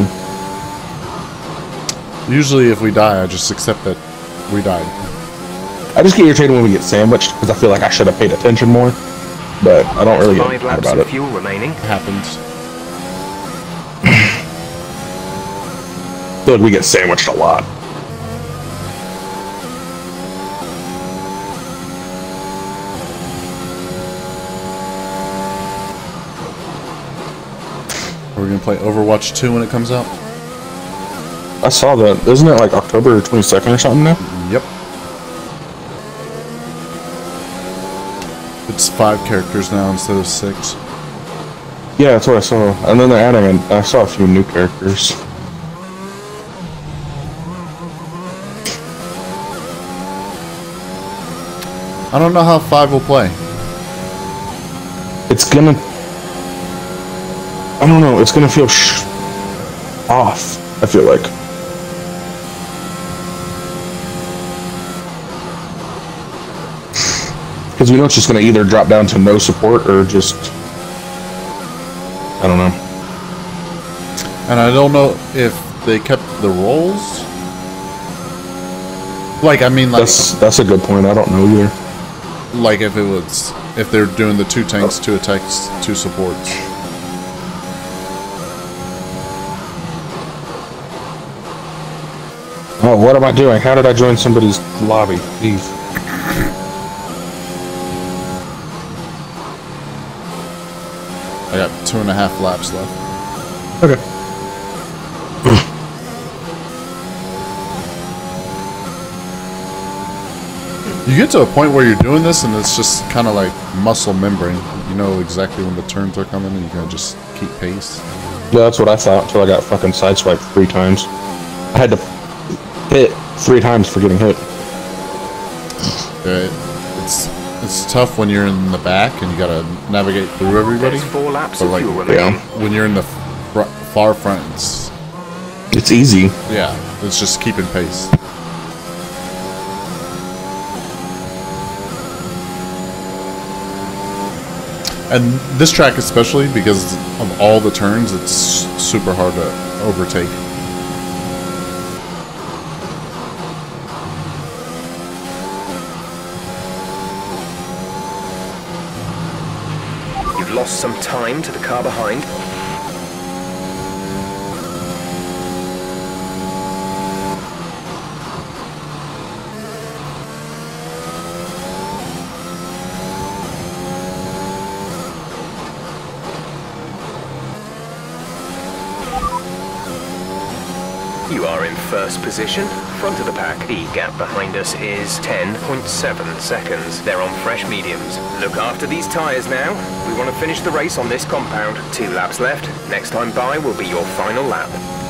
Usually if we die, I just accept that we died. I just get irritated when we get sandwiched because I feel like I should have paid attention more, but I don't really Five get mad laps about of it. fuel remaining. It happens. I feel like we get sandwiched a lot. Are we gonna play Overwatch two when it comes out? I saw that. Isn't it like October twenty-second or something now? Yep. It's five characters now instead of six. Yeah, that's what I saw. And then they're adding in, I saw a few new characters. I don't know how five will play. It's gonna... I don't know, it's gonna feel sh off, I feel like. Because we know it's just gonna either drop down to no support or just... I don't know. And I don't know if they kept the roles. Like, I mean, like... That's, that's a good point, I don't know either. Like if it was... If they're doing the two tanks, two attacks, two supports. Oh, what am I doing? How did I join somebody's lobby? Leave. I got two and a half laps left. Okay. You get to a point where you're doing this and it's just kind of like muscle memory. You know exactly when the turns are coming and you can just keep pace. Yeah, that's what I thought until I got fucking sideswiped three times. I had to hit three times for getting hit. Yeah, it's it's tough when you're in the back and you gotta navigate through everybody. There's four laps But of like, fuel remaining. Yeah. when you're in the fr far front, it's It's easy. yeah, it's just keeping pace. And this track especially, because of all the turns, it's super hard to overtake. You've lost some time to the car behind. You are in first position, front of the pack. The gap behind us is ten point seven seconds. They're on fresh mediums. Look after these tyres now. We want to finish the race on this compound. Two laps left. Next time by will be your final lap.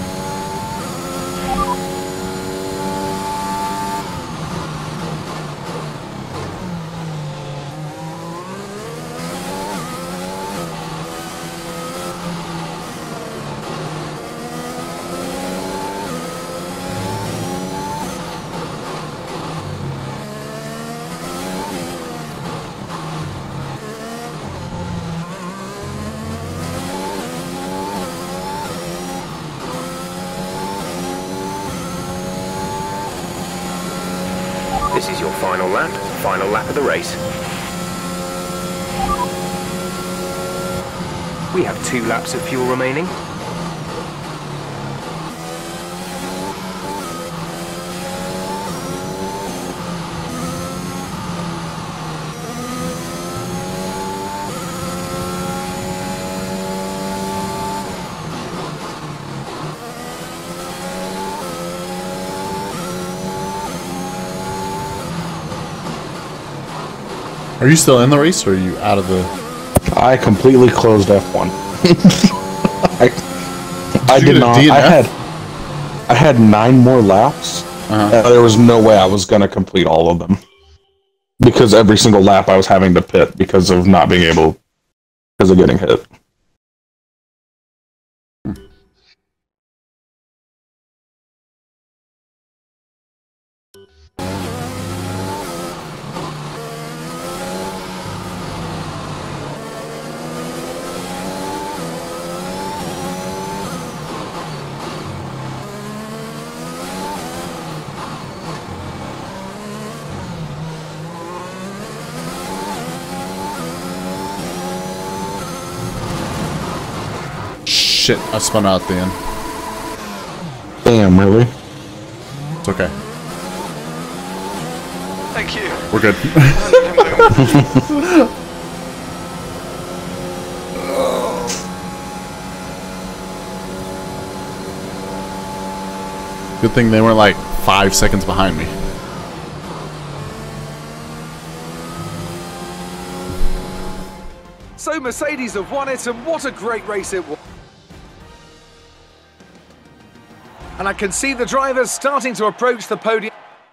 This is your final lap, final lap of the race. We have two laps of fuel remaining. Are you still in the race, or are you out of the... I completely closed F one. I, I you did get a not. D N I F? had I had nine more laps. Uh-huh. And there was no way I was gonna complete all of them because every single lap I was having to pit because of not being able because of getting hit. shit, I spun out at the end. Damn, really? It's okay. Thank you. We're good. Good thing they weren't like five seconds behind me. So Mercedes have won it, and what a great race it was. And I can see the drivers starting to approach the podium.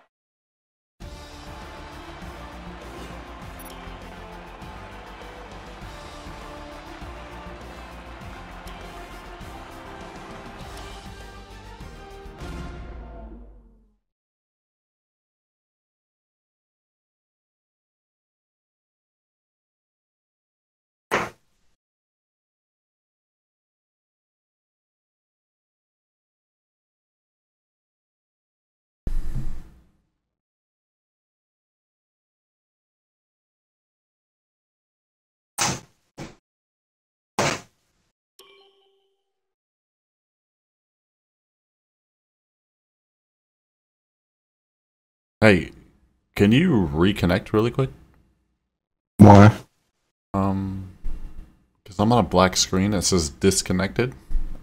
Hey, can you reconnect really quick? Why? Um, because I'm on a black screen that says disconnected.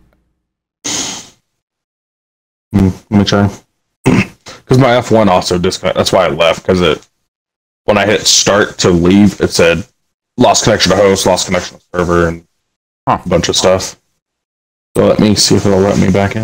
Mm, let me try. Because my F one also disconnected. That's why I left. Because it, when I hit start to leave, it said lost connection to host, lost connection to server, and Huh. a bunch of stuff. So let me see if it'll let me back in.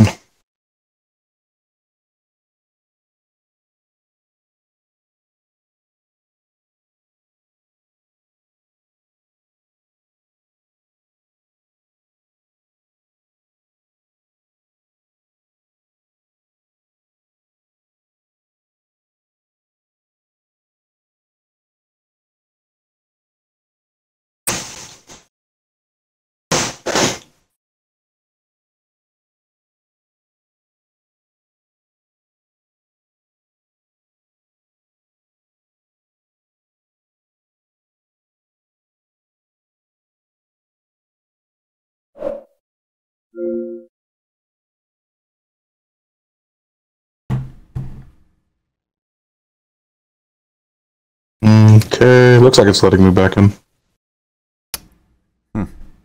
Okay, looks like it's letting me back in. Hmm.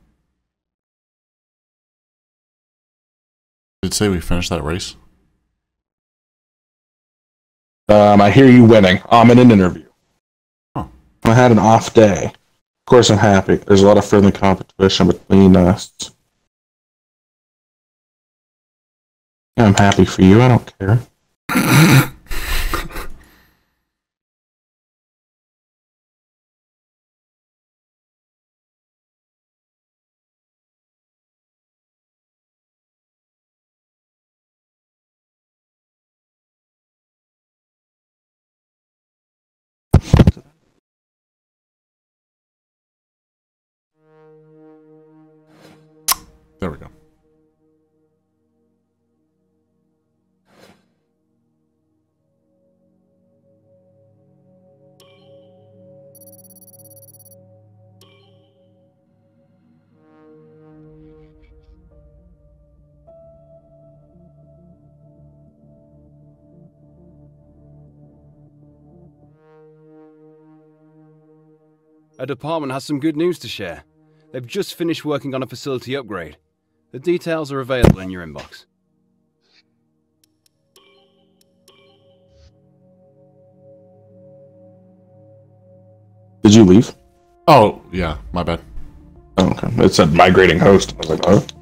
Did it say we finished that race? Um, I hear you winning. I'm in an interview. Huh. I had an off day. Of course, I'm happy. There's a lot of friendly competition between us. Yeah, I'm happy for you. I don't care. There we go. A department has some good news to share. They've just finished working on a facility upgrade. The details are available in your inbox. Did you leave? Oh, yeah, my bad. Oh, okay. It said migrating host. I was like, oh.